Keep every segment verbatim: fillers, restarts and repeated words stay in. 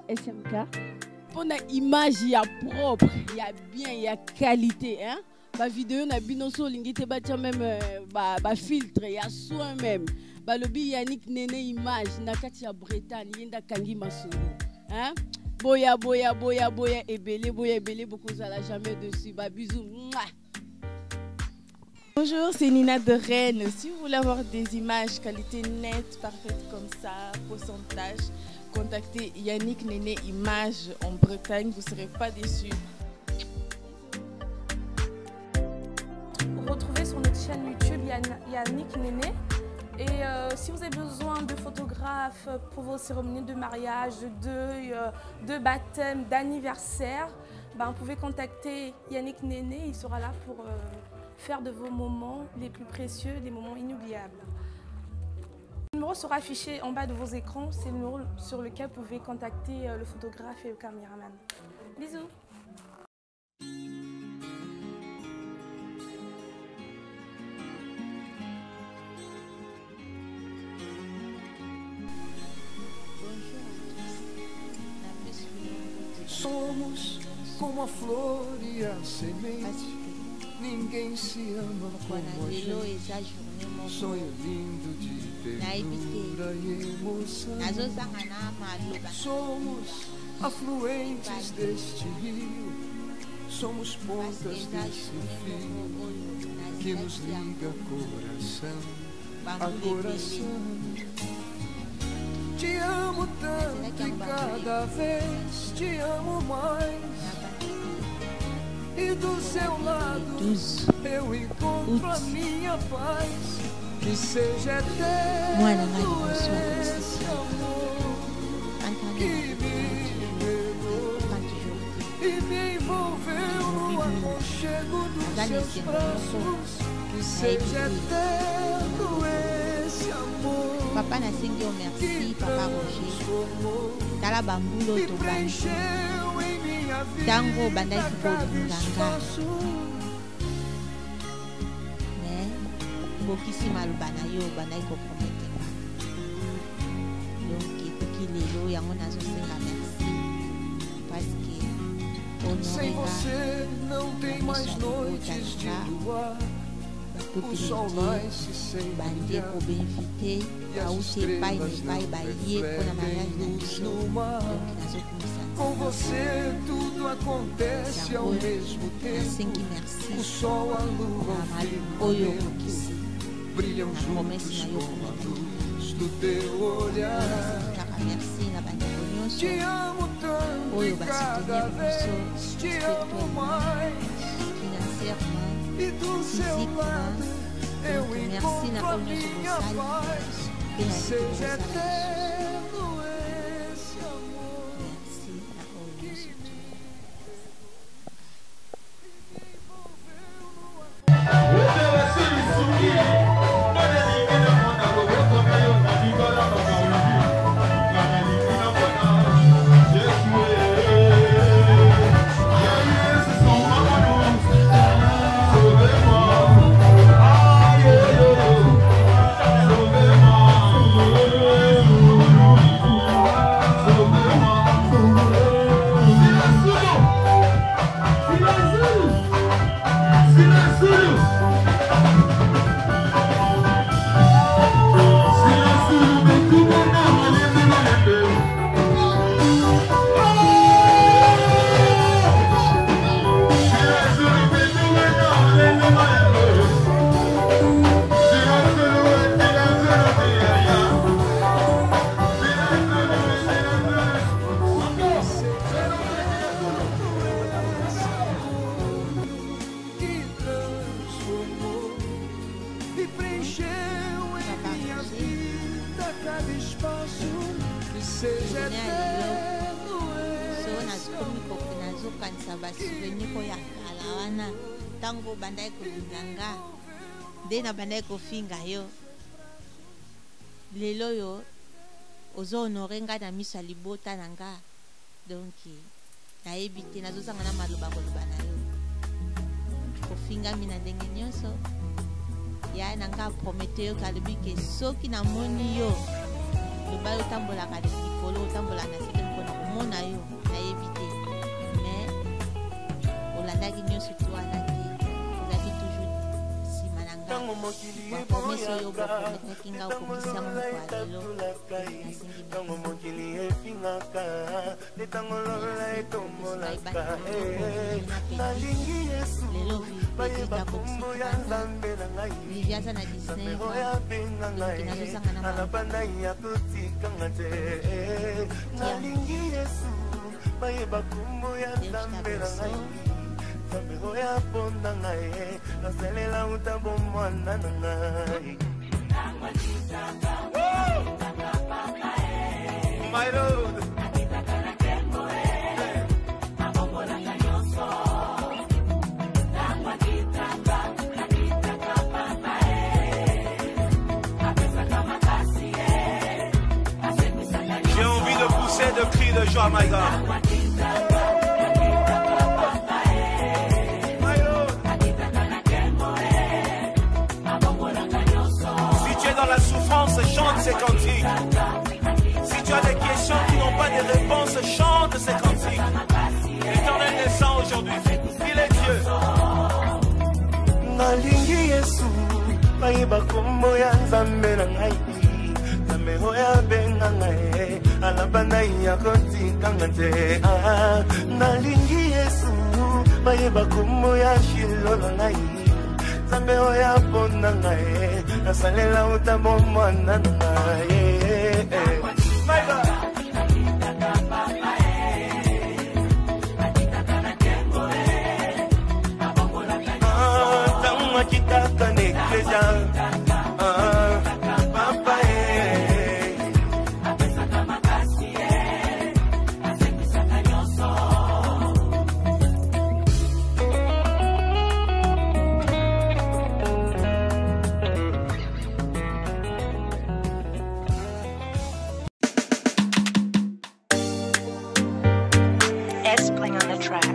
S M K. Pour une image ya propre, ya bien, ya qualité, hein. Ba vidéo na binoso lingite ba même ba ba filtre, ya soin même. Ba lobi Yannick Néné image na kati ya Bretagne yenda kangi masolo, hein. Boya boya boya boya ebele boya ebele beaucoup ça la jamais dessus. Ba bisous. Bonjour, c'est Nina de Rennes. Si vous voulez avoir des images qualité nette, parfaite comme ça, pourcentage, contactez Yannick Néné Images en Bretagne, vous ne serez pas déçus. Vous retrouvez sur notre chaîne YouTube Yannick Néné. Et euh, si vous avez besoin de photographes pour vos cérémonies de mariage, de deuil, euh, de baptême, d'anniversaire, ben, vous pouvez contacter Yannick Néné, il sera là pour euh, faire de vos moments les plus précieux, des moments inoubliables. Le numéro sera affiché en bas de vos écrans, c'est le numéro sur lequel vous pouvez contacter euh, le photographe et le caméraman. Bisous. Somos como a flor e a semente, ninguém se ama como a gente. Sonho lindo de ternura e emoção. Somos afluentes deste rio, somos pontas desse fio que nos liga coração a coração. Te amo tanto e cada vez te amo mais. E do seu lado eu encontro a minha paz. Que seja eterno esse amor que me pegou e me envolveu no aconchego dos seus braços. Que seja eterno esse amor. Papa na sengi o merci, Papa Roger. Tala bambulo to banjo. Tango bandai ko nganga. Mais bokisi malubana yo bandai ko promete. Donc ekuki lelo yango nazo senga merci. Parce que sem você não tem mais noites de luar. O sol nasce sem brilhar e as estrelas não perdem luz no mar. Com você tudo acontece ao mesmo tempo. O sol, a lua, o vento brilham juntos como a luz do teu olhar. Te amo tanto e cada vez te amo mais. E do seu lado eu encontro a minha paz. Que seja eterno esse amor. Tango bandai ko nganga dena bandai ko finga yo lelo yo ozo honore nga na misa libota nanga donc na ebite nazo sanga na maloba ko lobana yo ko finga mina ndenge nyonso ya nanga promete yo kalobi ke soki na moni yo loba yo tambola ka likolo tambola na sekeni ko na komona yo nayebi te mais olandaki nyonso to wana te ozalaki toujours nsima na nga bapromese oyo boprometaki nga okokisama moko ya lelo nasengi lelo viviaza na dix-neuf donc nazozanga na bayeba kumbu ya nzambe na ngai nzambe oyo aponda ngai nasalela utambo mwana na ngai My Lord J'ai envie de pousser de cris de joie, my God. Si tu es dans la souffrance, chante ces cantiques. Si tu as des questions qui n'ont pas de réponse, chante ces cantiques. L'Éternel descend aujourd'hui. Il est Dieu. Nalingi Yesu, bayeba kombo ya nzambe na ngai. Nzambe oyo benga ngai, alabana ya kotikanga te. Nalingi Yesu, bayeba kombo ya shilo na ngai. Nzambe oyo aponda ngai, nasalela utambo mwana na ngai. My God. Kitaka n'eklesia papa apesaka makasi asekwisaka nyonso S-Pling on the track.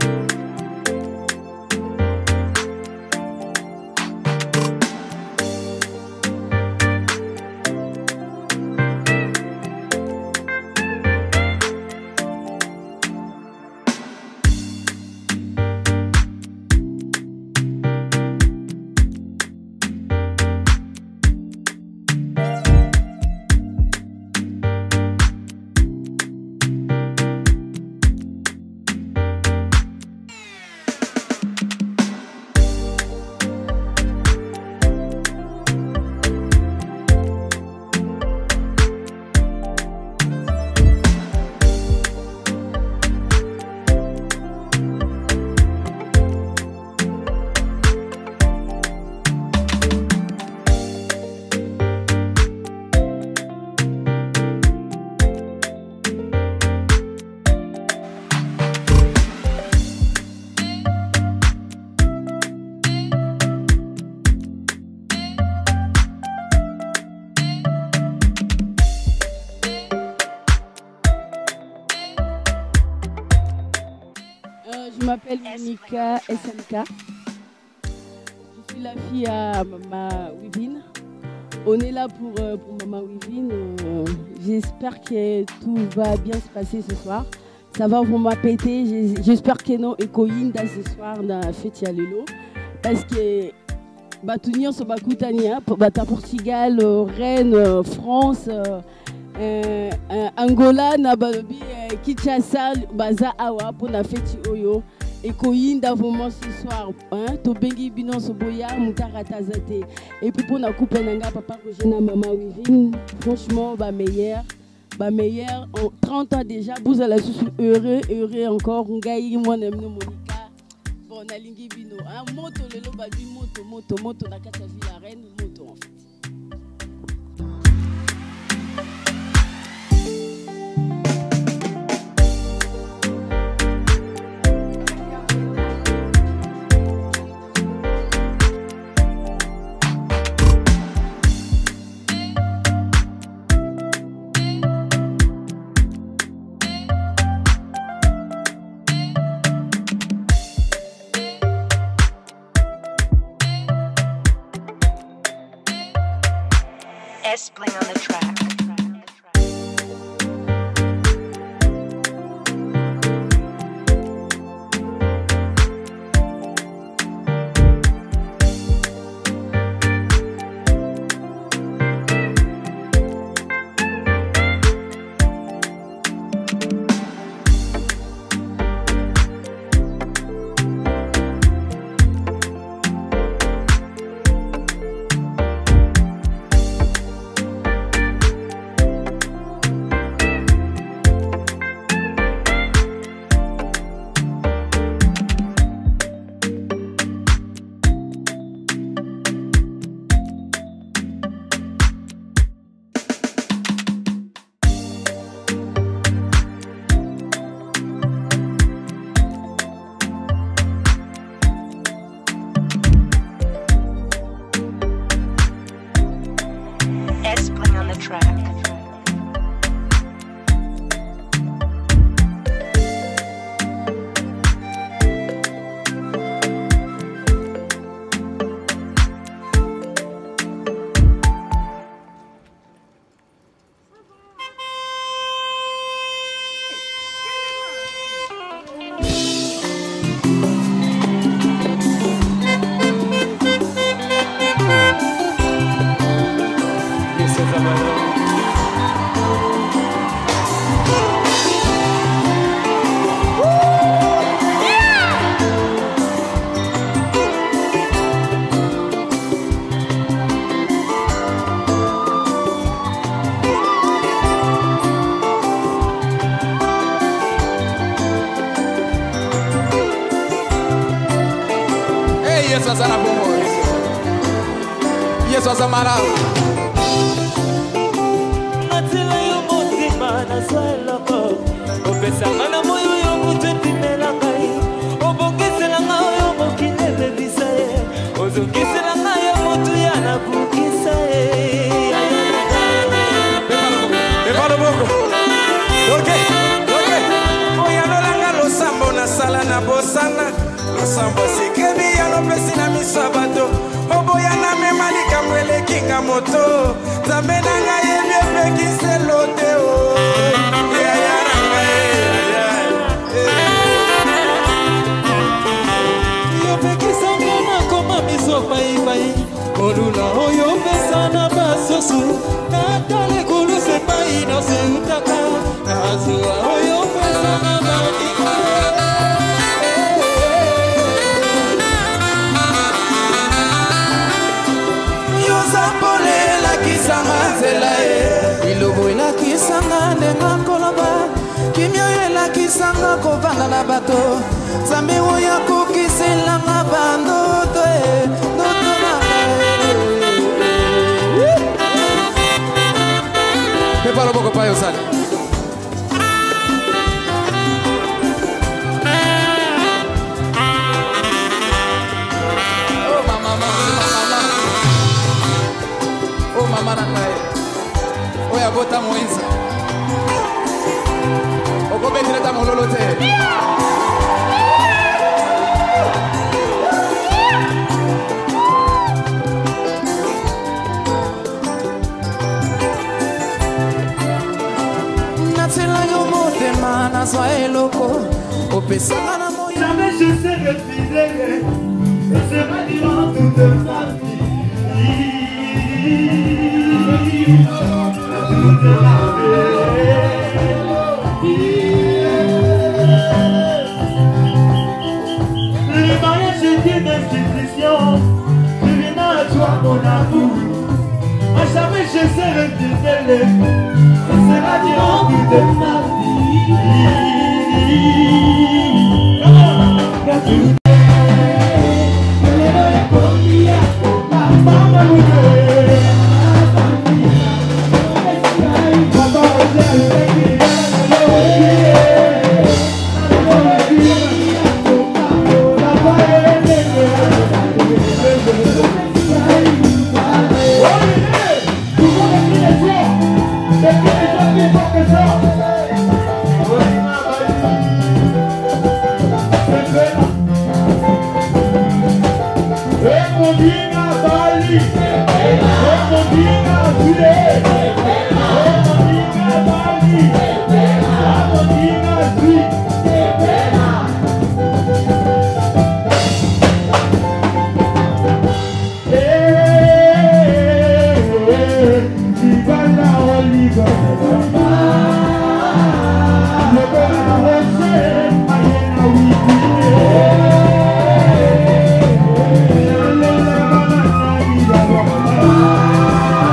Je m'appelle Monica S M K. Je suis la fille à Maman Wivine. On est là pour, euh, pour Maman Wivine. Euh, J'espère que tout va bien se passer ce soir. Ça va vraiment péter. J'espère que non Ekoyin dans ce soir dans la fête à Lelo. Parce que Batunion sur Bakutania, Bata Portugal, Rennes, France. Euh, Euh, euh, Angola na balobi euh, Kinshasa baza awa pour la fête oyo et koyinda vraiment ce soir hein to bengi bino so boya mutarata zate et puis pour na coupe nanga papa que j'ai na maman Wivine franchement ba meilleur ba meilleur en trente ans déjà vous allez suis heureux heureux encore ngai moi na Monica bon na lingi bino hein moto lelo ba bi moto moto moto na kata ville reine moto en fait. S-Pling on the track. track. Jamais je serai fidèle, et sera durant toute ma vie. Toute ma vie. Le mariage est une institution, je viens à toi mon amour. À jamais je serai fidèle, et sera durant toute ma vie. Oh,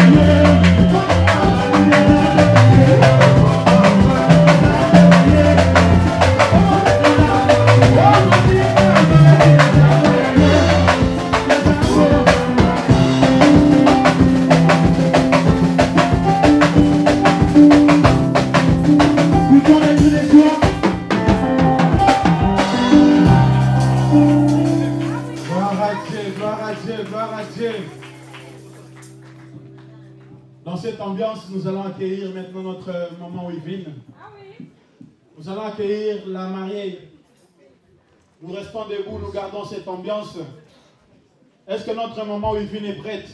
Dans cette ambiance, nous allons accueillir maintenant notre maman Wivine. Nous allons accueillir la mariée. Nous restons debout, nous gardons cette ambiance. Est-ce que notre maman Wivine est prête?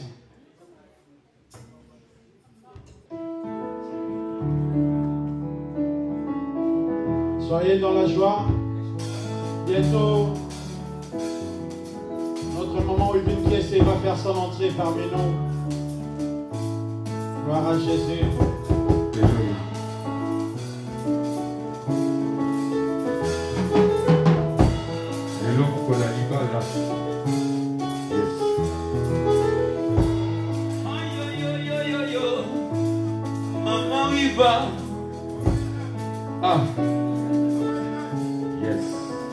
Soyez dans la joie. Bientôt, notre maman Wivine Kiese va faire son entrée parmi nous. Gloire à Jésus. Hello, Kolaliba, là. Yes. Aïe, aïe, aïe, aïe, aïe. Maman Wiva. Ah. Yes.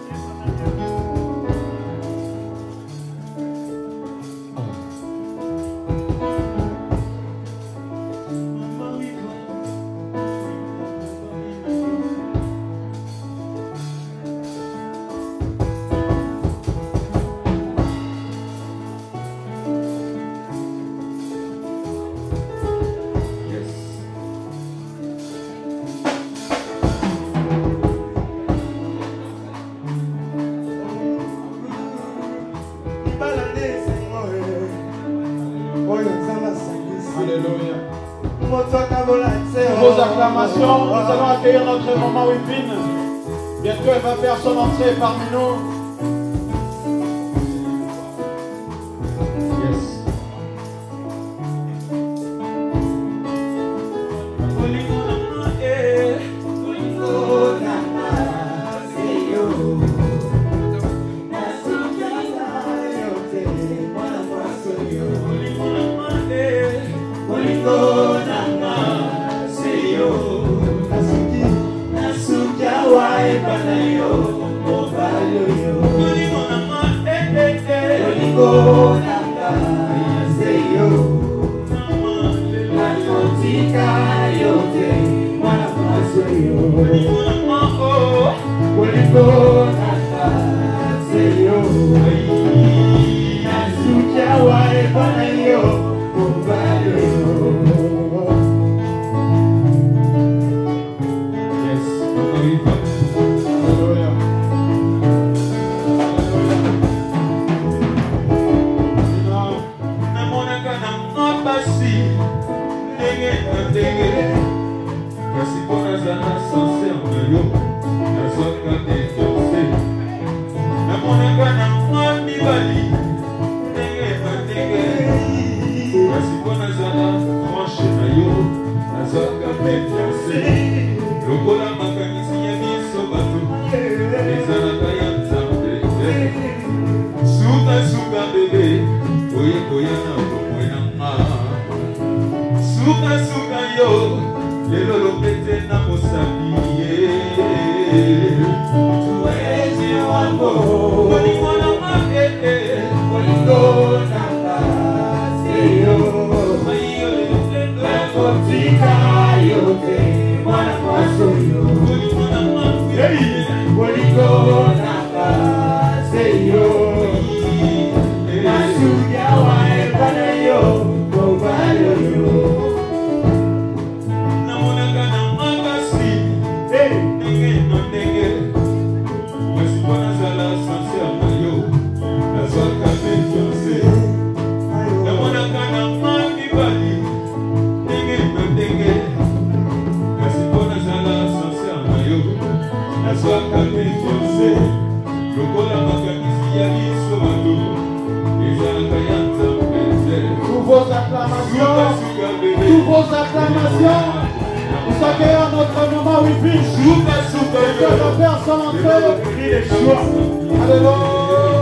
Vos acclamations, nous allons accueillir notre maman Wivine. Bientôt elle va faire son entrée parmi nous.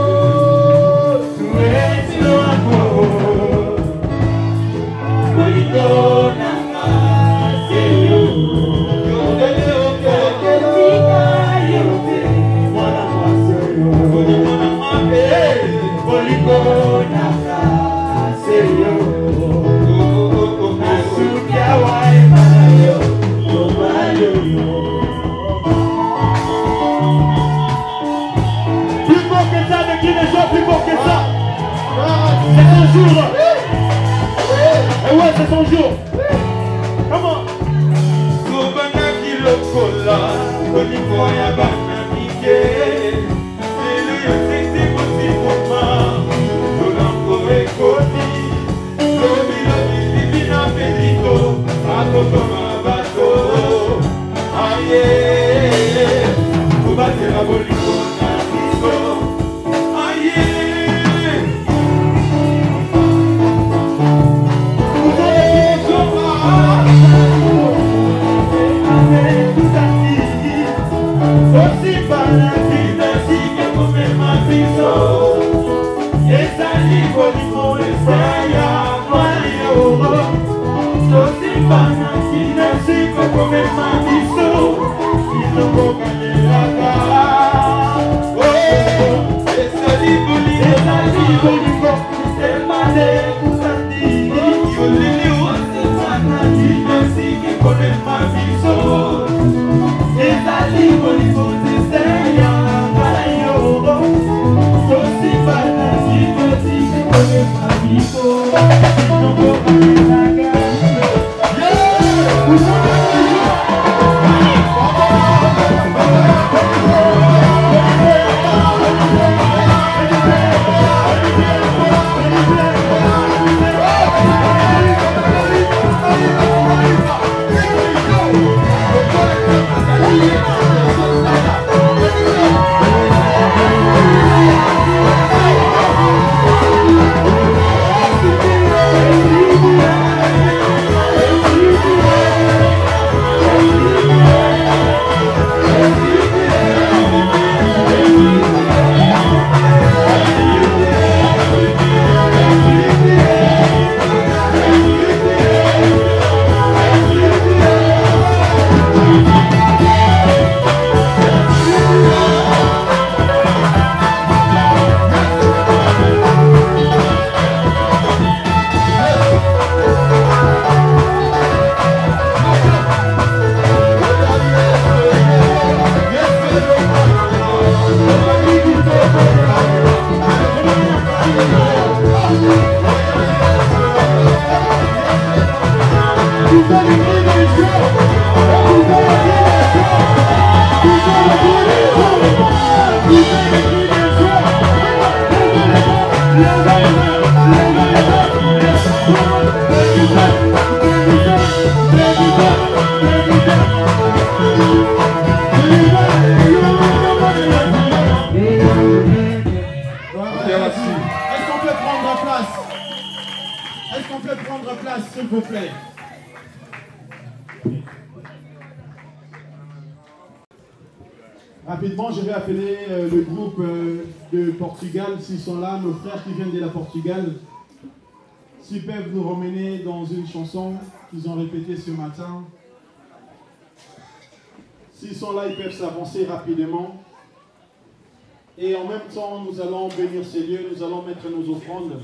Alléluia. C'est son jour. Comment? S'il vous plaît. Rapidement, je vais appeler euh, le groupe euh, de Portugal, s'ils sont là, nos frères qui viennent de la Portugal. S'ils peuvent nous remener dans une chanson qu'ils ont répétée ce matin. S'ils sont là, ils peuvent s'avancer rapidement. Et en même temps, nous allons bénir ces lieux, nous allons mettre nos offrandes.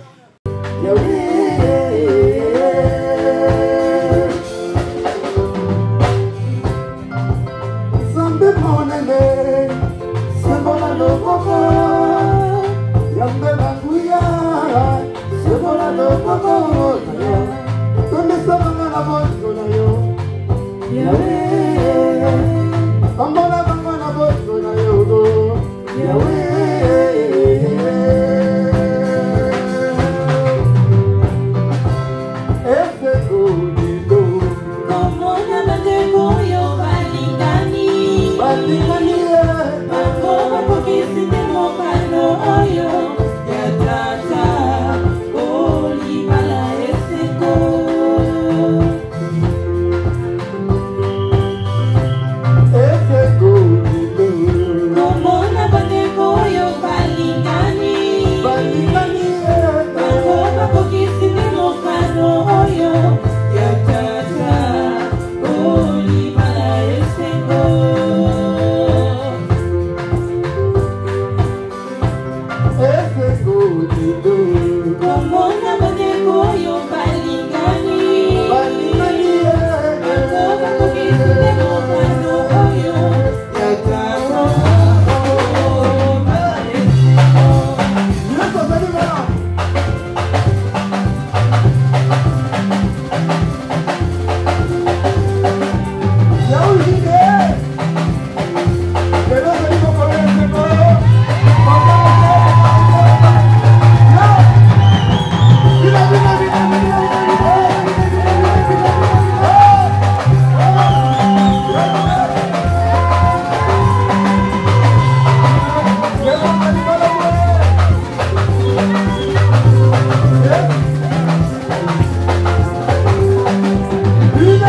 Yeah.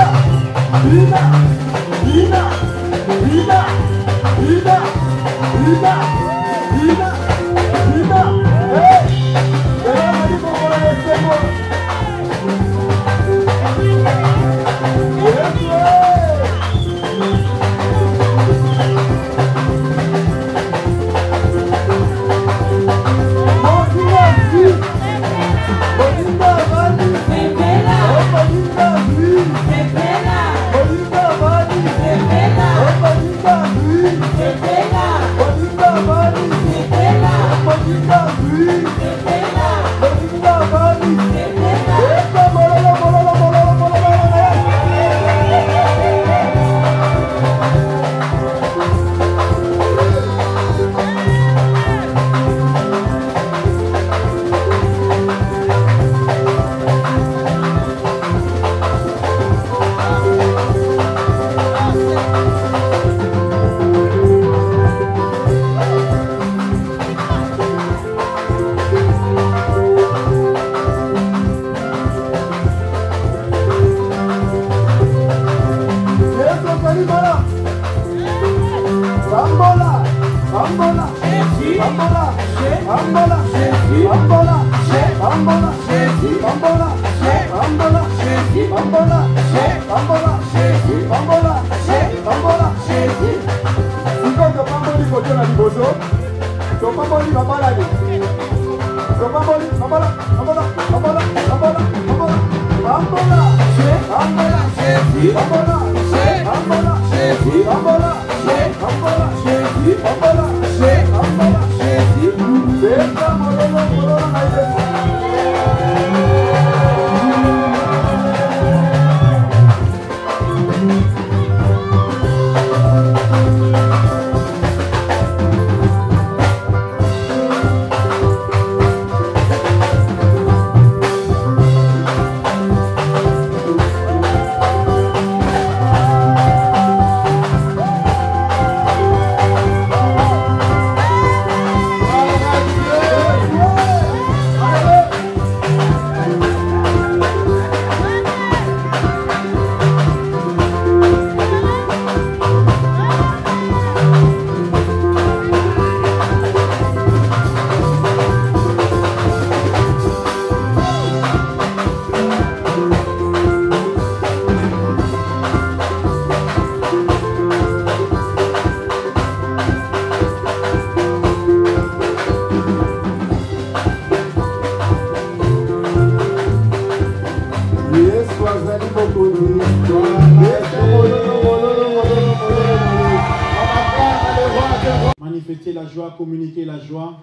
Manifester la joie, communiquer la joie.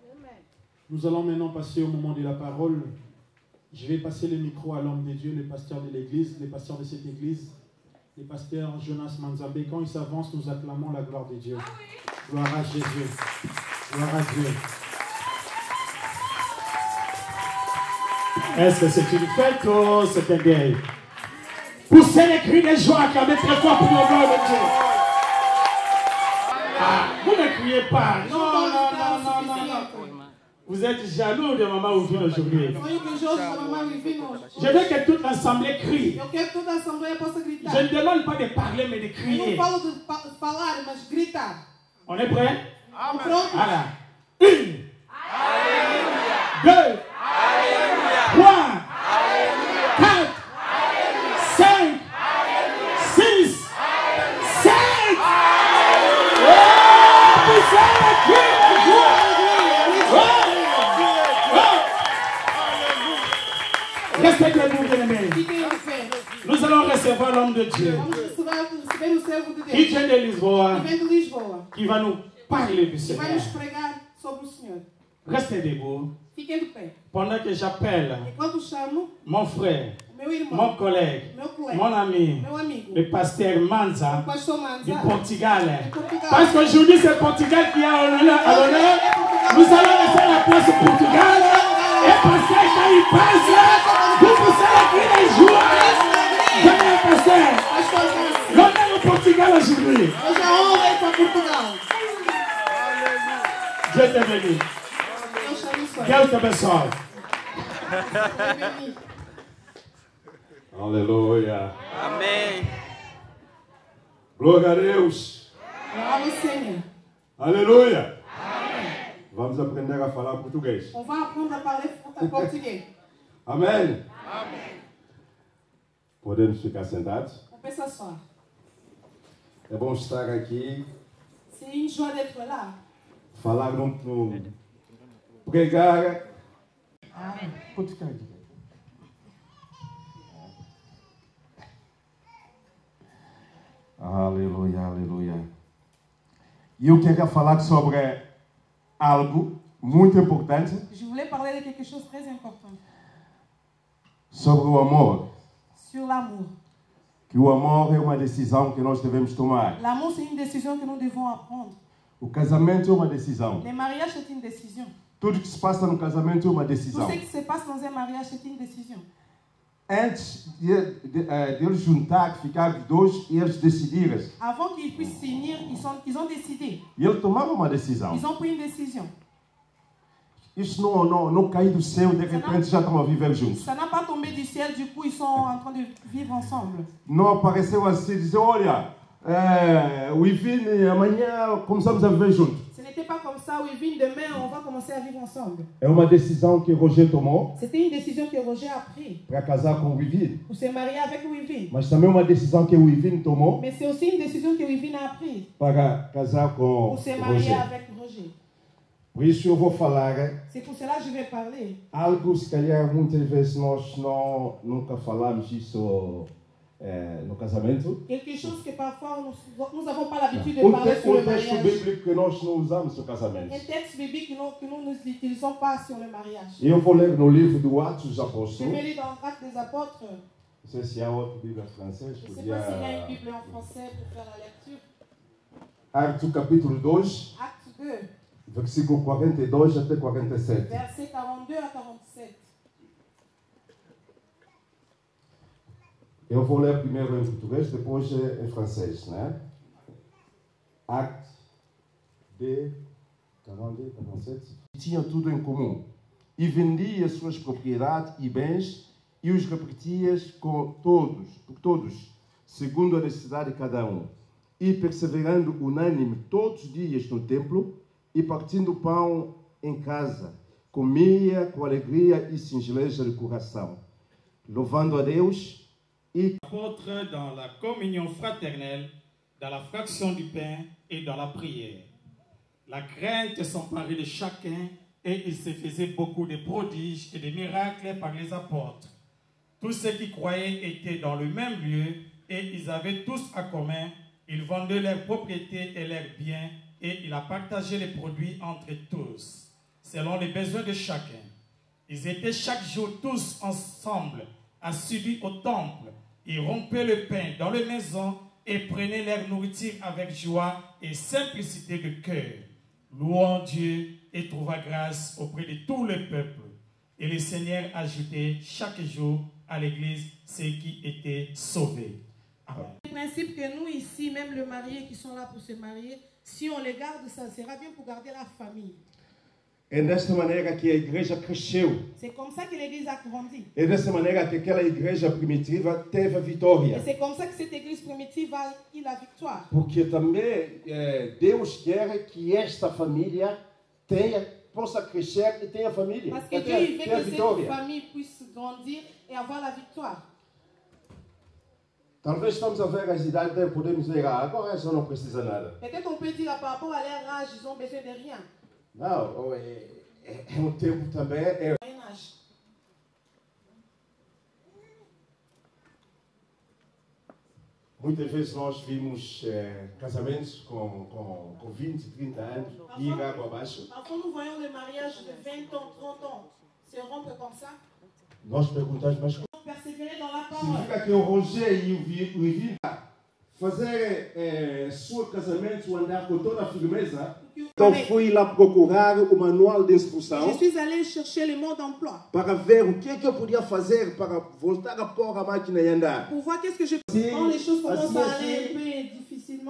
Nous allons maintenant passer au moment de la parole. Je vais passer le micro à l'homme de Dieu, le pasteur de l'église, le pasteur de cette église, le pasteur Jonas Manzambe. Quand il s'avance, nous acclamons la gloire de Dieu. Gloire à Jésus. Gloire à Dieu. Est-ce que c'est une fête ou c'est un deuil? Poussez les cris de joie, acclamez très fort pour le gloire de Dieu. Ah, vous ne criez pas. Non, non, non, non, non, non. Vous êtes jaloux de maman Ouvine aujourd'hui. Je veux que toute l'assemblée crie. Je ne demande pas de parler, mais de crier. On est prêt? Voilà. Une. Deux. Trois. Quatre. Cinq. Six. Sept. Restez debout, bien-aimés. Nous allons recevoir l'homme de Dieu qui vient de Lisboa, qui va nous parler du Seigneur. Restez debout. Pendant que j'appelle mon frère, mon collègue, mon ami, le pasteur Manza du Portugal. Parce qu'aujourd'hui c'est le Portugal qui a l'honneur. Nous allons laisser la place au Portugal. Et pasteur, quand il passe, vous poussez la cri des joie. Venez, pasteur. L'honneur au Portugal aujourd'hui. Dieu te bénisse. Deus te abençoe. Aleluia. Amém. Glória a Deus. Glória ao Senhor. Aleluia. Vamos aprender a falar português. On va apprendre à parler portugais. Amém. Amém. Podemos ficar sentados? On peut s'asseoir. É bom estar aqui. C'est une joie d'être là. Falar no, no pregar. Amém. Pode ficar aqui. Aleluia, aleluia. E eu queria falar sobre algo muito importante. Je voulais parler de quelque chose de très important. Sobre o amor. Sur l'amour. Que o amor é uma decisão que nós devemos tomar. L'amour, c'est une décision que nous devons apprendre. O casamento é uma decisão. Le mariage, c'est une décision. Tudo que se passa no casamento é uma decisão. Tout ce qui se passe dans un mariage, c'est une décision. Antes de, de, de, de eles juntar, ficar dois e eles decidirem. Avant qu'ils puissent s'unir, ils, sont, ils ont décidé. E eles tomaram uma decisão. Ils ont pris une décision. Isso não, não, não caiu do céu, de repente já estão a viver juntos. Ça n'a pas tombé du ciel, du coup ils sont en train de vivre ensemble. Não apareceu assim, dizer, olha, é, o Ivine, amanhã começamos a viver juntos. Ce n'était pas comme ça, où ils viennent demain, on va commencer à vivre ensemble. É uma decisão que Roger tomou. C'était une décision que Roger a prise. Para casar com o Ivine. Pour se marier avec Ivine. Mas também uma decisão que o Ivine tomou. Mais c'est aussi une décision que Ivine a prise. Para casar com Pour se marier Roger. avec Roger. Por isso eu vou falar. C'est pour cela que je vais parler. Algo, se calhar, muitas vezes nós não, nunca falamos isso é, no casamento. Quelque chose que parfois nous n'avons pas l'habitude de Um parler te, sur le um texto mariage. bíblico que nós não usamos no casamento. Un texte biblique que nous que nous n'utilisons pas sur le mariage. Eu vou ler no livro do Atos dos Je Apóstolos. vais lire dans Actes des Apôtres. Não sei se há outra Bíblia francesa. Je ne sais pas s'il y a une Bible en français pour faire la lecture. Atos capítulo dois. Acte deux. Versículo quarenta e dois até quarenta e sete. Verset quarante-deux à quarante-sept. Eu vou ler primeiro em português, depois em francês, né? Actes de quarenta e quarenta e sete. Tinham tudo em comum. E vendia suas propriedades e bens e os repartia com todos, por todos, segundo a necessidade de cada um. E perseverando unânime todos os dias no templo, e partindo pão em casa, comia com alegria e singeleza de coração, louvando a Deus e... Apôtres dans la communion fraternelle, dans la fraction du pain et dans la prière. La crainte s'emparait de chacun et il se faisait beaucoup de prodiges et de miracles par les apôtres. Tous ceux qui croyaient étaient dans le même lieu et ils avaient tous en commun. Ils vendaient leurs propriétés et leurs biens et il a partagé les produits entre tous, selon les besoins de chacun. Ils étaient chaque jour tous ensemble, assidus au temple. Ils rompaient le pain dans les maisons et prenaient leur nourriture avec joie et simplicité de cœur, louant Dieu et trouvant grâce auprès de tout le peuple. Et le Seigneur ajoutait chaque jour à l'Église ceux qui étaient sauvés. Amen. Le principe que nous ici, même les mariés qui sont là pour se marier, si on les garde, ça sera bien pour garder la famille. É desta maneira que a igreja cresceu. C'est comme ça que l'église a grandi. É desta maneira que aquela igreja primitiva teve a vitória. Et c'est comme ça que cette église primitive a eu la victoire. Porque também é, Deus quer que esta família tenha, possa crescer e tenha família. Parce que tenha, Dieu il veut tenha que vitória. cette famille puisse grandir et avoir la victoire. Talvez estamos a ver as idades, podemos ver, ah, agora já não precisa nada. Peut-être on peut dire par rapport à leur âge, ils ont besoin de rien. Não, é, é, é um tempo também. É... Muitas vezes nós vimos é, casamentos com, com, com vinte, trinta anos e ir água abaixo. Parfois nous voyons les mariages de vingt ans, trente ans se rompre comme ça. Nós perguntamos, mas Persévérer dans la parole. significa que o Roger e o Ivine fazer é, seu casamento andar com toda a firmeza. Então fui lá procurar o manual de instrução. Je suis allé chercher le mode d'emploi. Para ver o que é que eu podia fazer para voltar a pôr a máquina e andar. Pour voir qu'est-ce que je peux. Assim, Quand les choses commencent assim, à aller assim, un peu difficilement.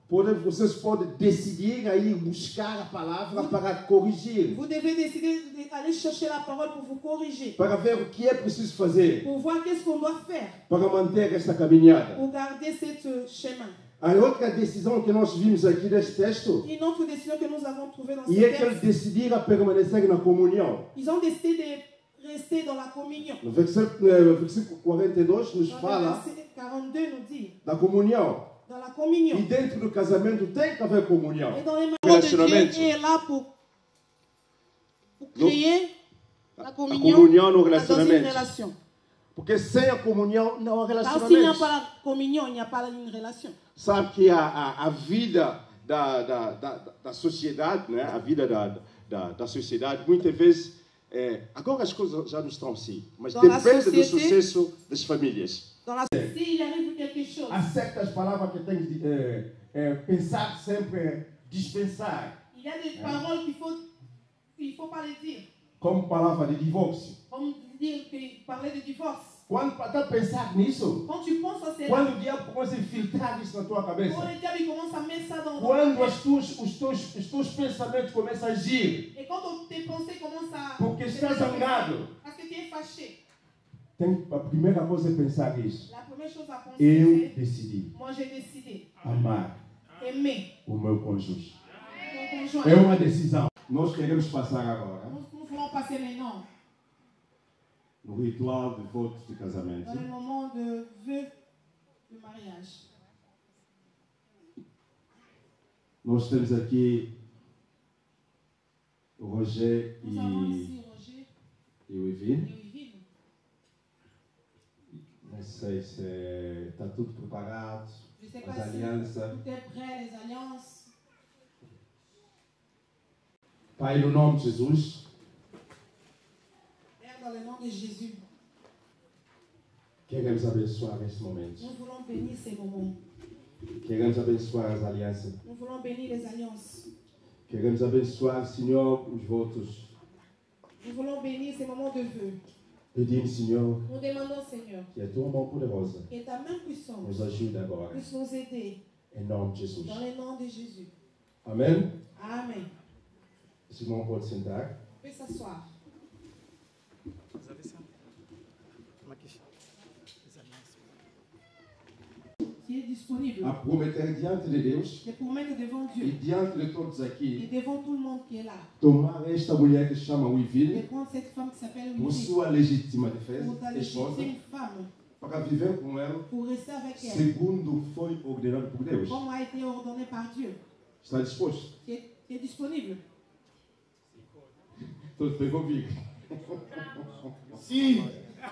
Pode, vocês podem decidir a ir buscar a palavra para corrigir. Vous devez décider d'aller chercher la parole pour vous corriger. Para ver o que é preciso fazer. Pour voir qu'est-ce qu'on doit faire. Para manter esta caminhada. Pour garder ce chemin. A outra decisão que nós vimos aqui neste texto. Une autre décision que nous avons trouvée dans ce E é texte. que eles decidiram permanecer na comunhão. Ils ont décidé de rester dans la communion. No versículo, versículo quarenta e dois nos fala quarante-deux nous dit, da comunhão. Dans la communion. E dentro do casamento tem que haver comunhão. Et dans les mariages de Dieu est là pour, pour créer no, la communion, a comunhão no dans une relacionamento. relation. Porque sem a comunhão não há Parce qu'il n'y a relacionamento. pas la communion, il n'y a pas une relation. Sabe que a, a, a vida da, da, da, da sociedade, né? A vida da, da, da sociedade, muitas vezes, é, agora as coisas já não estão assim, mas Dans depende société, do sucesso das famílias. Dans la... S'il arrive quelque chose, Há certas palavras que tem que é, é, pensar sempre, dispensar. il y a des paroles qu'il faut, il faut pas les dire. Como palavra de divórcio. Comme dire que parler de divorce. Quando está a pensar nisso, Quand tu penses à cela, quando o diabo começa a infiltrar isso na tua cabeça, quand le diable il commence à mettre ça dans quando ton as tuas, os, teus, os teus pensamentos começam a agir, et quand tes pensées commencent à porque estás zangado, parce que tu es fâché. tem, a primeira coisa é pensar isso. La première chose à penser, Eu c'est, decidi moi j'ai décidé amar aimer o meu cônjuge. mon conjoint. É uma decisão. Nós queremos passar agora Nous, nous voulons passer maintenant no ritual de votos de casamento. dans le moment de vœux de mariage. Nós temos aqui o Roger Nous avons e, ici Roger e o Ivine. et Yvine. Não sei se está tudo preparado, Je ne sais as pas si alianças. tout est prêt, les alliances. Pai, no nome de Jesus, Père, dans le nom de Jésus, queremos abençoar este momento. nous voulons bénir ces moments. Queremos abençoar as alianças. Nous voulons bénir les alliances. Queremos abençoar, Senhor, os votos. Nous voulons bénir ces moments de vœux. Pedimos, Senhor, Nous demandons, Seigneur, que a tua mão poderosa que ta main puissante nos ajude agora. puisse nous aider Em nome de Jesus. dans le nom de Jésus. Amém? Amen. Simão pode sentar. Vous pouvez s'asseoir. Qui est disponible. A prometer diante de Deus De promettre devant e Dieu diante de todos et aqui, devant tout le monde qui est là. tomar esta mulher que se chama De Wivine prendre cette femme qui s'appelle por Wivine, sua legítima defesa, pour ta esposa, légitime femme, para viver com ela pour rester avec elle, segundo foi ordenado por Deus. comme a été ordonné par Dieu. Está disposto? Qui est, qui est disponible. Todos bem comigo? Sim!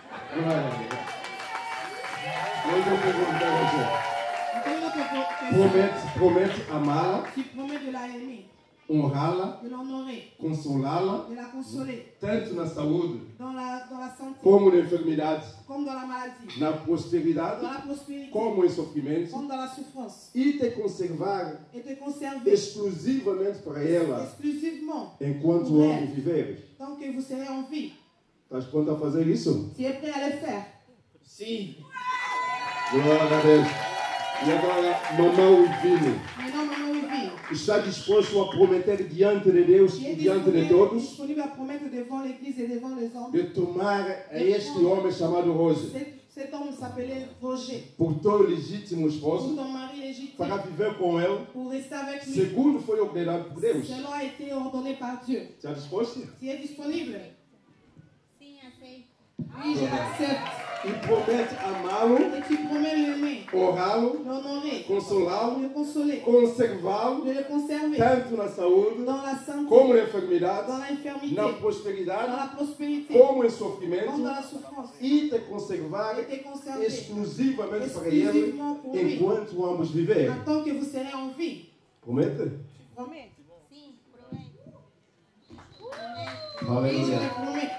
Hoje eu pergunto a você. Encore une autre question. Promete, promete amá-la, Tu promets de la aimer, honrá-la, de l'honorer, consolá-la, de la consoler, tanto na saúde dans la, dans la santé, como na enfermidade, comme dans la maladie, na dans prosperidade, la prospérité, como em sofrimento, comme dans la souffrance, e te conservar et te conserver exclusivamente para ela exclusivement enquanto pour homem elle, viver. tant que vous serez en vie. Estás pronto a fazer isso? Tu es prêt à le faire? Sim. Glória a Deus. E agora, mamão Wivine, Maintenant, maman Wivine, está disposto a prometer diante de Deus qui e est diante de disponible, todos disponible à promettre devant l'église et devant les hommes. de tomar a este homem chamado Rose Cet, cet homme s'appelait Roger, por teu legítimo pour esposo ton mari légitime, para viver com ele pour rester avec lui. segundo foi ordenado por Deus. Cela a été ordonné par Dieu. Está disposto? Tu es disponible? Sim, aceito. Oui, je l'accepte. E promete amá-lo, Et tu promets l'aimer, honrá-lo, l'honorer, consolá-lo, de le consoler, conservá-lo, de le conserver tanto na saúde, dans la santé, como na enfermidade, dans l'infirmité, na dans prosperidade, la prospérité, como em comme sofrimento, dans la souffrance, e te conservar et te conserver exclusivamente para ele exclusivement pour lui, enquanto ambos viver. en tant que vous serez en vie. Promete? Tu promets? Sim, prometo. Oui, je Aleluia. le promets.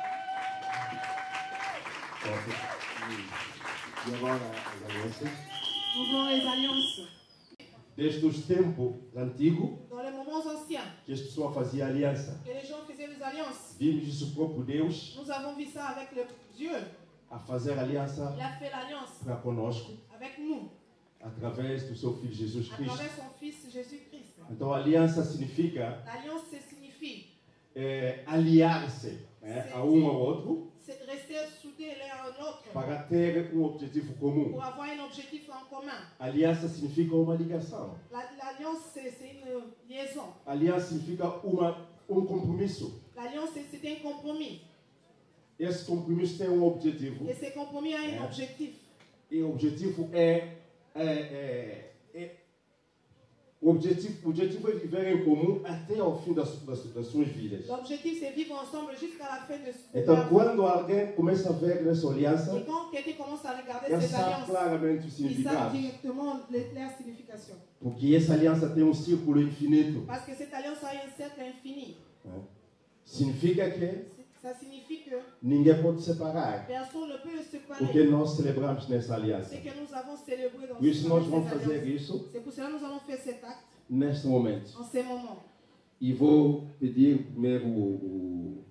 E agora as alianças? Nous voulons les alliances. Desde os tempos antigos, Dans les moments anciens, que as pessoas faziam aliança. que les gens faisaient des alliances. Vimos isso o próprio Deus Nous avons vu ça avec le Dieu. a fazer aliança Il a fait l'alliance para conosco. avec nous. através do seu Filho Jesus à Cristo. travers son Fils Jésus-Christ. Então, aliança significa L'alliance, ça signifie é, aliar-se né, a um ao outro c'est rester soudés l'un à l'autre para ter um objetivo comum. pour avoir un objectif en commun. Aliança significa uma ligação. La- L'alliance, c'est c'est une liaison. Aliança significa uma, um compromisso. L'alliance, c'est c'est un compromis. Esse compromisso tem um objetivo. Et ce compromis a un É. objectif. E o objetivo é, é, é, é o objetivo, o objetivo é viver em comum até ao fim das, das, das suas vidas. L'objectif, c'est vivre ensemble jusqu'à la fin de ce Então, quando alguém começa a ver nessa aliança, Et quand quelqu'un commence à regarder ele ces sabe alliances, claramente o il significado. savent directement les- leur signification. Porque essa aliança tem um círculo infinito. Parce que cette alliance a un cercle infini. Né? Significa que Ça signifie que ninguém pode separar personne ne peut se o que séparer. nós celebramos nessa aliança. C'est que nous avons célébré dans Por isso, nós dans vamos ces fazer alliances. isso C'est pour cela que nous allons faire cet acte neste momento. en ces moments. E vou pedir primeiro o, o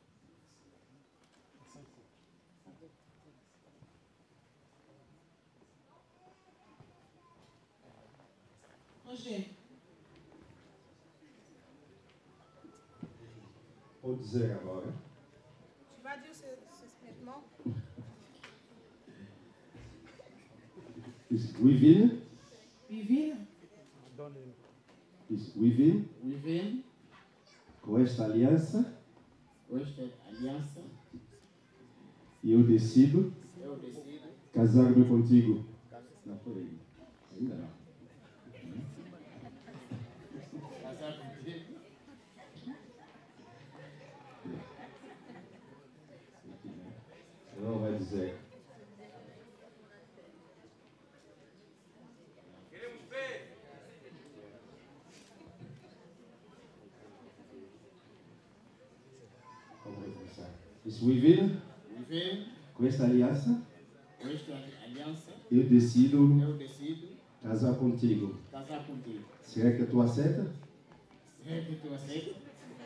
Roger, vou dizer agora. tu vas dire ce, ce maintenant. Wivine, Vivine, Wivine, Wivine, com esta aliança, com esta aliança, eu decido eu decido casar-me contigo. Não, por aí. Ainda não. Casar contigo. Não vai dizer. Queremos ver. Vamos começar. Isso, Wivine, Wivine, com esta aliança, com esta aliança, eu decido eu decido casar contigo. casar contigo. Será que tu aceita? Será que tu aceita?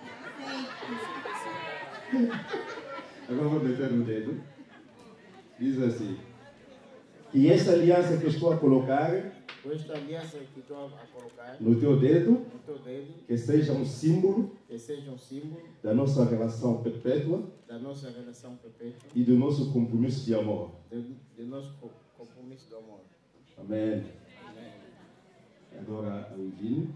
Agora vou meter no dedo. Diz assim: que essa aliança que eu estou a colocar Com esta aliança que estou a colocar no teu dedo, no teu dedo, que seja um símbolo que seja um símbolo da nossa relação perpétua da nossa relação perpétua e do nosso compromisso de amor. do, do nosso co- compromisso do amor. Amém. Amém. Agora a Wivine.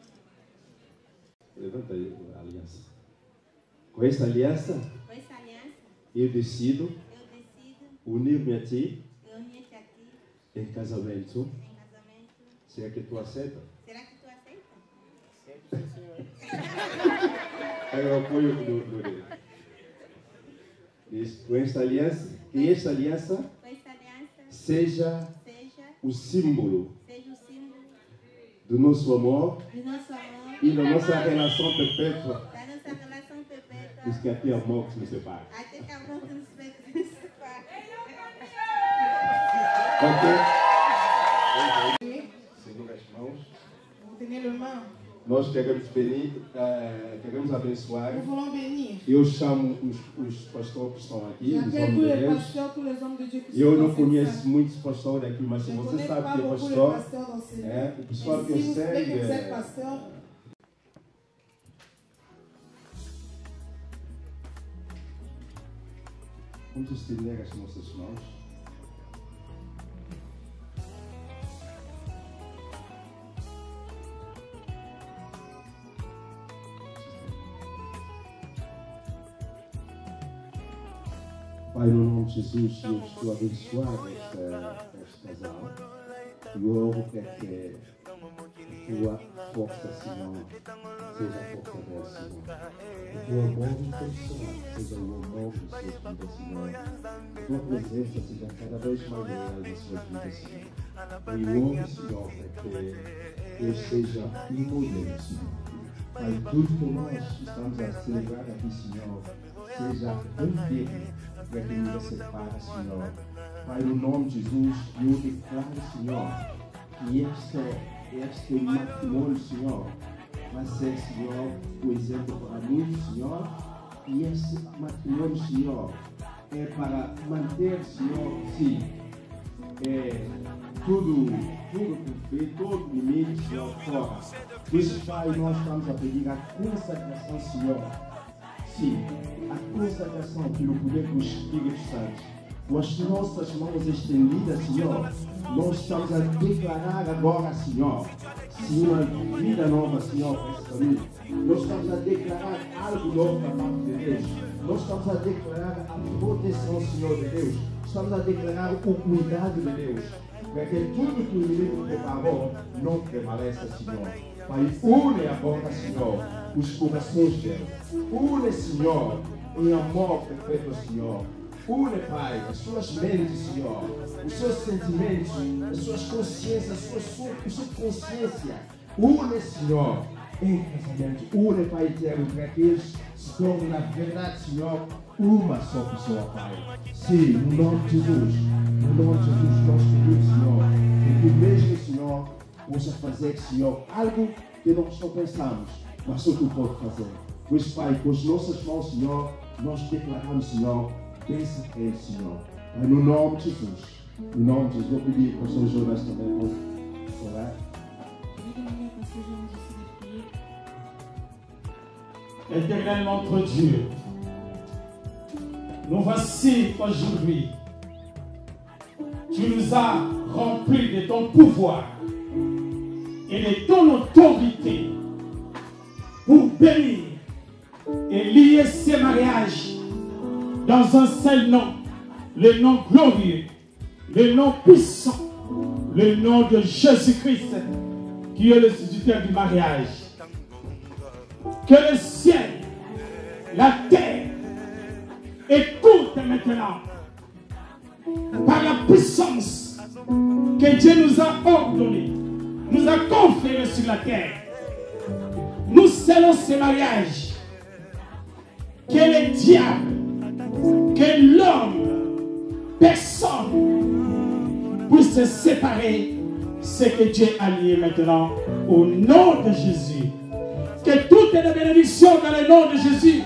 Levanta aí a aliança. Com esta aliança, Com essa aliança, eu decido eu decido unir-me a ti unir-te a ti em casamento. em casamento. Será que tu aceita? Será que tu aceita? Sempre sim, senhor. Aí eu apoio do, do dedo. Diz, com esta aliança, que esta aliança Com essa aliança, seja seja, o símbolo seja o símbolo do nosso amor do nosso amor e da nossa relação perpétua. da nossa relação perpétua. Diz que até a morte nos separa. Até que a morte nos separe. Ok? Segura as mãos. vous tenez le main. Nós queremos benir, eh, queremos abençoar. Nous voulons bénir. Eu chamo os, os pastores que estão aqui, os J'appelle homens tous de les Deus. pasteurs, tous les hommes de Dieu qui Eu sont não dans cette conheço salle. muitos pastores aqui, mas se Je ne você connais sabe pas que é beaucoup de pastor, pasteurs dans ce é, lieu. o pessoal Mais que eu si vous savez sei, que vous êtes é, pasteur, vamos estender as nossas mãos. Pai, no nome de Jesus, eu estou a abençoar este, este casal. Eu oro para que a tua força, Senhor, seja a força dela, Senhor. O teu amor incondicional seja o amor de suas vidas, Senhor. A tua presença seja cada vez mais real nas suas vidas, Senhor. Eu oro, Senhor, para que eu seja imune, Senhor. Pai, tudo que nós estamos a celebrar aqui, Senhor, seja firme para que nos separe, Senhor. Pai, no nome de Jesus, eu declaro, Senhor, que este, este matrimônio, Senhor, vai ser, Senhor, o exemplo para muitos, Senhor. E este matrimônio, Senhor, é para manter, Senhor, sim, é, tudo, tudo perfeito, todo limite, Senhor, fora. Por isso, Pai, nós estamos a pedir a consagração, Senhor. Sim, a consagração pelo poder do Espírito Santo. Com as nossas mãos estendidas, Senhor, nós estamos a declarar agora, Senhor, Senhor, uma vida nova, Senhor, para essa família. Nós estamos a declarar algo novo da parte de Deus. Nós estamos a declarar a proteção, Senhor, de Deus. Estamos a declarar o cuidado de Deus. Para que tudo que o inimigo preparou não prevaleça, Senhor. Pai, une agora, Senhor, os corações deles. Une, Senhor, em amor perfeito, Senhor. Une, Pai, as suas mentes, Senhor, os seus sentimentos, as suas consciências, a sua subconsciência. Une, Senhor, em casamento. Une, Pai eterno, para que eles se tornem, na verdade, Senhor, uma só pessoa, Pai. Sim, no nome de Jesus, no nome de Jesus, nós pedimos, Senhor, que tu mesmo, Senhor, possa fazer, Senhor, algo que nós não pensamos, mas só tu pode fazer. Pois, Pai, com as nossas mãos, Senhor, nós declaramos, Senhor, bênção a Ele, Senhor. Pai, no nome de Jesus, no nome de Jesus, vou pedir para o Senhor Jonas também, por orar. Éternel notre Dieu, nous voici aujourd'hui. Tu nous as remplis de ton pouvoir et de ton autorité pour bénir et lier ces mariages dans un seul nom, le nom glorieux, le nom puissant, le nom de Jésus-Christ, qui est le instituteur du mariage. Que le ciel, la terre, écoute maintenant, par la puissance que Dieu nous a ordonnée, nous a conférée sur la terre. Nous scellons ce mariage. Que le diable, que l'homme, personne puisse se séparer ce que Dieu a lié maintenant au nom de Jésus. Que toutes les bénédictions dans le nom de Jésus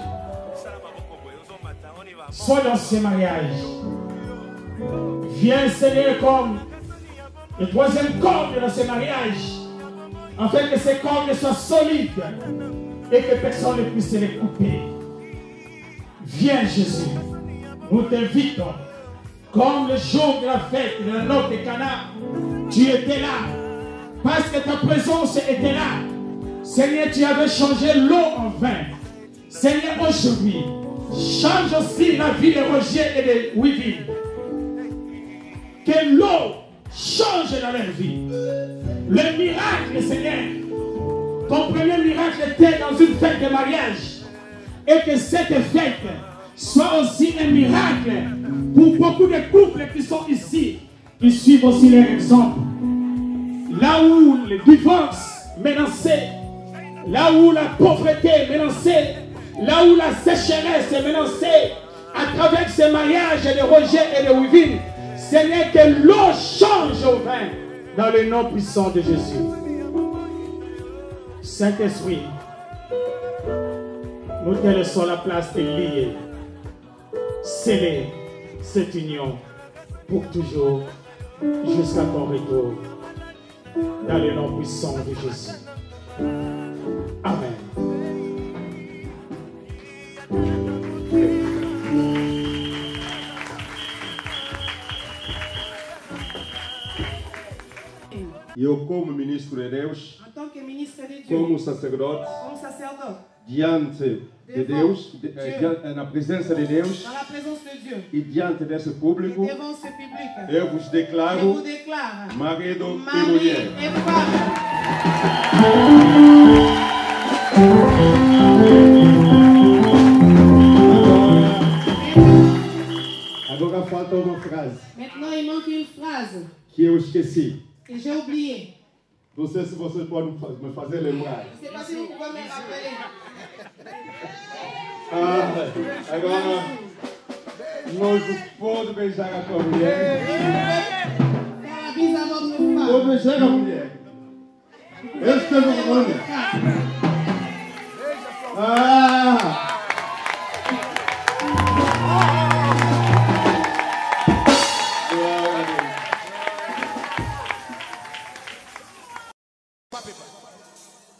soient dans ce mariage. Viens, Seigneur, comme le troisième corps dans ce mariage, afin que ces cordes soient solides et que personne ne puisse les couper. Viens, Jésus, nous t'invitons, comme le jour de la fête de la noce de Cana, tu étais là, parce que ta présence était là. Seigneur, tu avais changé l'eau en vin. Seigneur, aujourd'hui, change aussi la vie de Roger et de Wivine. Que l'eau change dans leur vie. Le miracle, Seigneur, ton premier miracle était dans une fête de mariage. Et que cette fête soit aussi un miracle pour beaucoup de couples qui sont ici, qui suivent aussi leur exemple. Là où le divorce menaçait, là où la pauvreté menaçait, là où la sécheresse menaçait, à travers ces mariages de Roger et de Wivine, Seigneur, que l'eau change au vin dans le nom puissant de Jésus. Saint-Esprit, nous te laissons la place de lier, sceller cette union pour toujours jusqu'à ton retour dans le nom puissant de Jésus. Amen. Eu, como ministro de Deus, En tant que ministre de Dieu, como sacerdote, comme sacerdote, diante de Deus, de, eh, diante, na presença de Deus, dans la présence de Dieu, e diante desse público, et devant ce public, eu vos je declaro vous déclare marido e mari mulher. et femme. Agora falta uma frase Maintenant, il manque une phrase que eu esqueci. que j'ai oubliée. Não sei se vocês podem fa- me fazer lembrar. Je ne sais pas si vous pouvez me rappeler. Ah, agora, nós podemos beijar a tua mulher. Faire la bise à votre femme. Vou beijar a mulher. Este é o nome. Ah!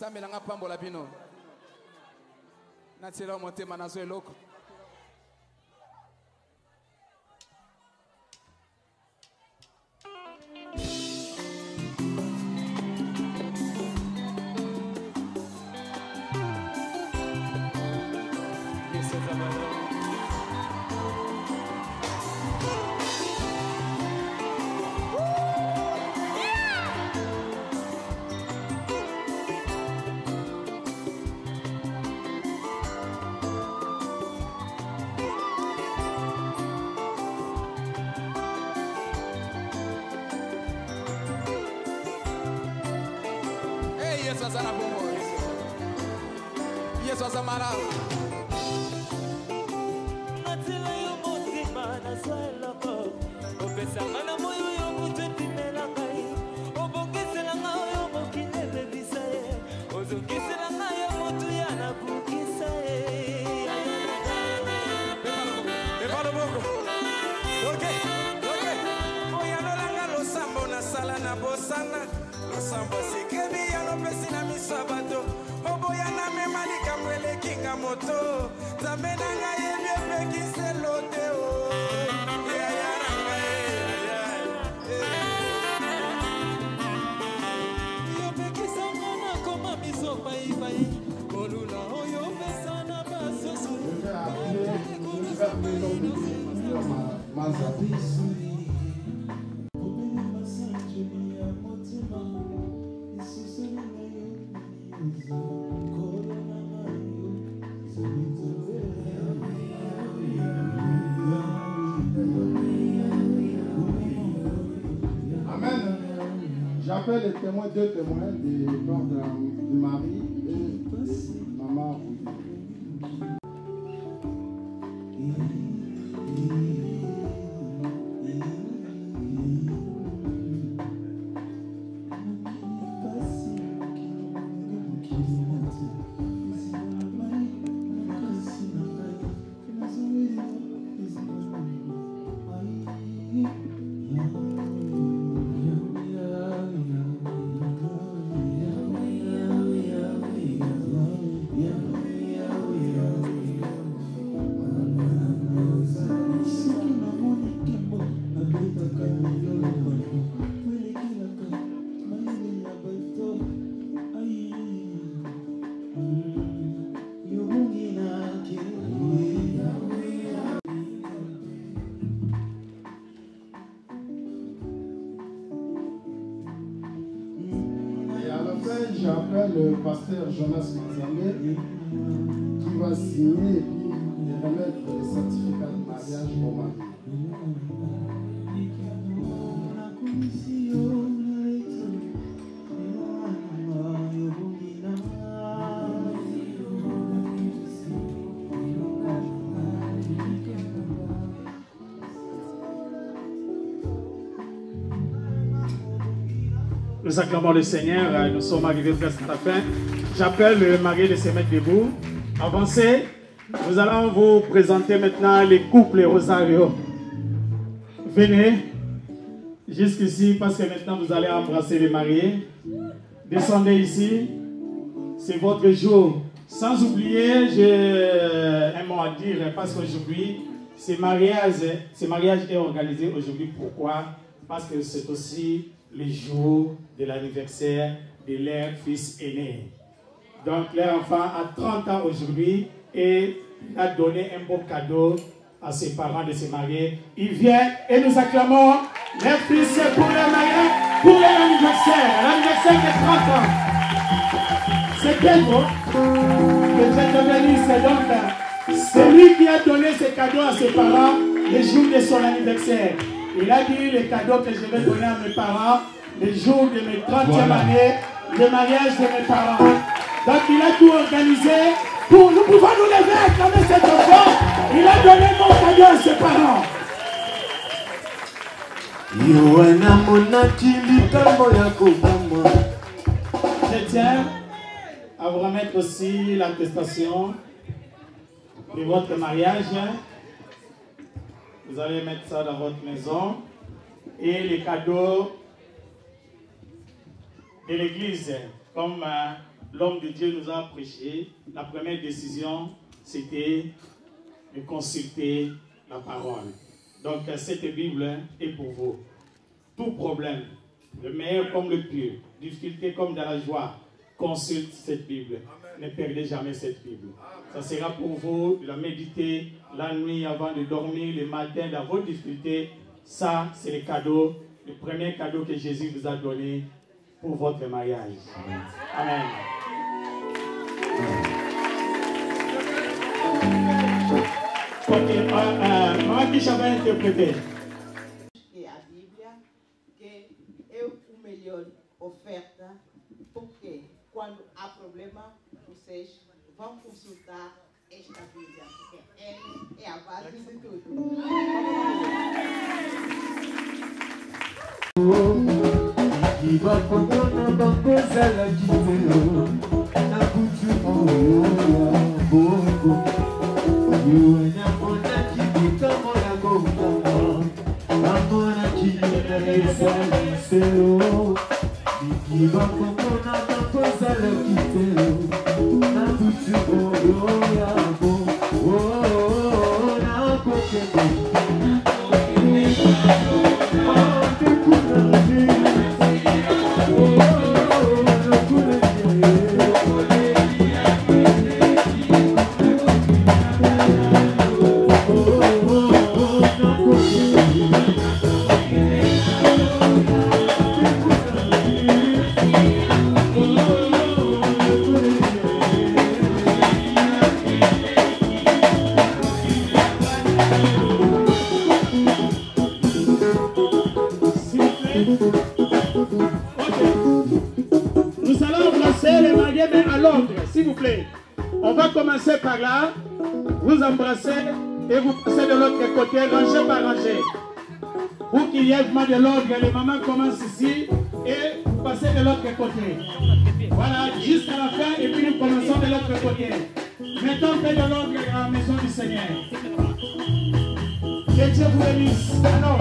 Nzambe nanga pambola bino. Natila motema nazo eloko. Yesu azana bomo. Yesu azamara. Natela yo motima na swela ko. Opesanga na moyo yo mutetimela ngai. Obongisela ngai yo mokilele bisaye. Ozongisela ngai yo motu ya na bukisaye. Epalo boko. Okay. Okay. Oya no langa lo sambo na sala na bosana. Lo sambo sikemi ya no pesi na misabato. Oboya na me malika mwele kinga moto. Zamena nga yebye peki se lote o. Ya ya nanga ya ya. Yo peki sanga na koma miso pai pai. Olula oyo pesana basoso. Amen. J'appelle les témoins, deux témoins des corps de, de Marie et maman. J'appelle le pasteur Jonas Mazamé qui va signer et puis remettre les certificats de mariage pour Marie. Nous acclamons le Seigneur, nous sommes arrivés presque à la fin. J'appelle le marié de se mettre debout. Avancez. Nous allons vous présenter maintenant les couples Rosario. Venez jusqu'ici parce que maintenant vous allez embrasser les mariés. Descendez ici. C'est votre jour. Sans oublier, j'ai un mot à dire parce qu'aujourd'hui, ce mariage, ce mariage est organisé aujourd'hui. Pourquoi? Parce que c'est aussi le jour de l'anniversaire de leur fils aîné. Donc leur enfant a trente ans aujourd'hui et a donné un beau cadeau à ses parents de se marier. Il vient et nous acclamons leur fils pour leur mariage, pour leur anniversaire. L'anniversaire de trente ans. C'est Pedro. Que Dieu te bénisse. Donc, c'est lui qui a donné ce cadeau à ses parents le jour de son anniversaire. Il a dit le cadeau que je vais donner à mes parents le jour de mes trentième voilà. année, le mariage de mes parents. Donc il a tout organisé pour nous pouvons nous lever et acclamer cet enfant. Il a donné mon cadeau à ses parents. Je tiens à vous remettre aussi l'attestation de votre mariage. Vous allez mettre ça dans votre maison. Et les cadeaux de l'église, comme euh, l'homme de Dieu nous a prêché, la première décision, c'était de consulter la parole. Donc, cette Bible est pour vous. Tout problème, le meilleur comme le pire, difficulté comme dans la joie, consulte cette Bible. Ne perdez jamais cette Bible. Ça sera pour vous de la méditer la nuit avant de dormir, le matin dans vos difficultés. Ça, c'est le cadeau, le premier cadeau que Jésus vous a donné pour votre mariage. Amen. Ok, euh, Maman Kisha va interpréter. E a Bíblia, que é o melhor oferta, porque quando há problema, vocês vão consultar esta Bíblia, porque ela é a base de tudo. Nous allons embrasser les mariés, mais à l'ordre, s'il vous plaît. On va commencer par là. Vous embrassez et vous passez de l'autre côté, rangez par rangée. Pour qu'il y ait vraiment de l'ordre, les mamans commencent ici et vous passez de l'autre côté. Voilà, jusqu'à la fin et puis nous commençons de l'autre côté. Mettons fait de l'ordre à la maison du Seigneur. Que Dieu vous bénisse. Alors,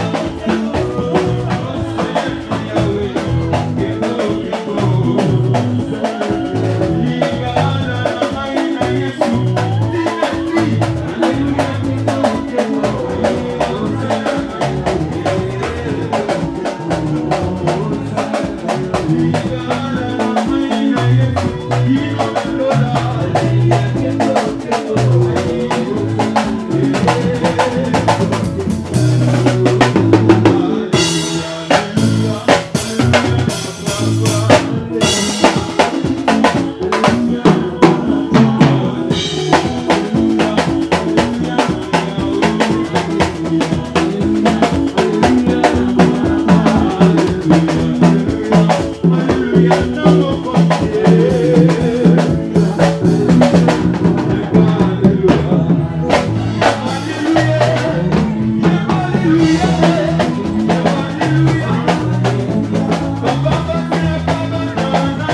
Hallelujah.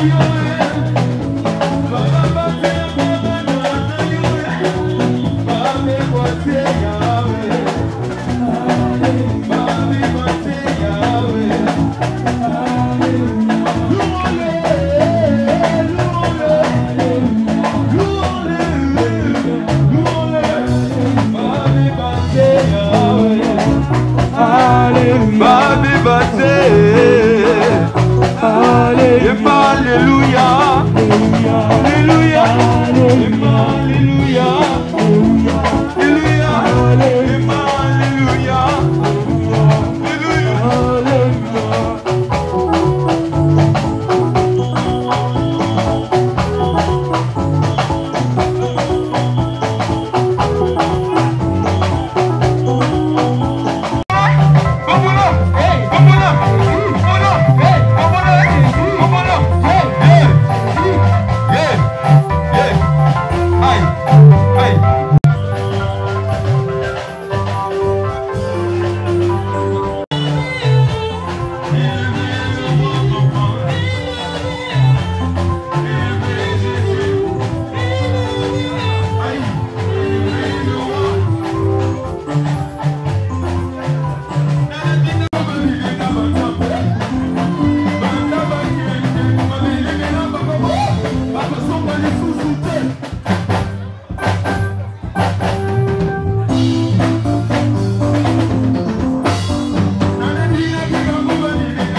Thank you.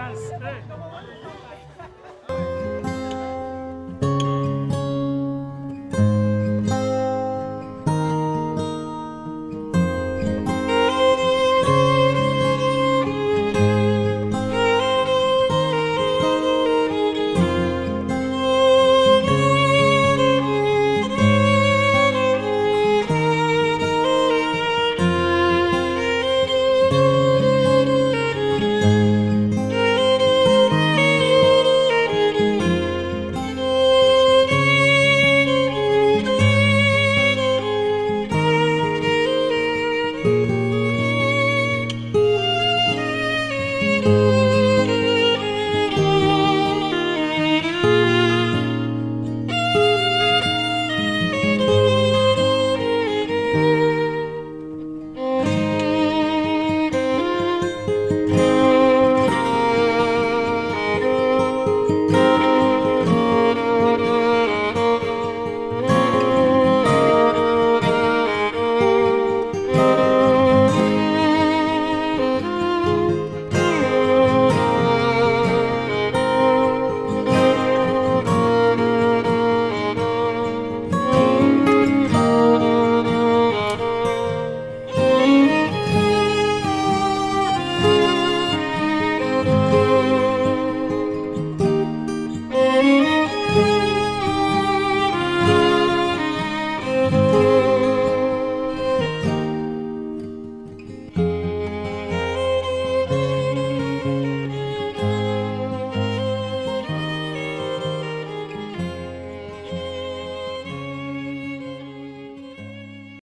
danse. Hey.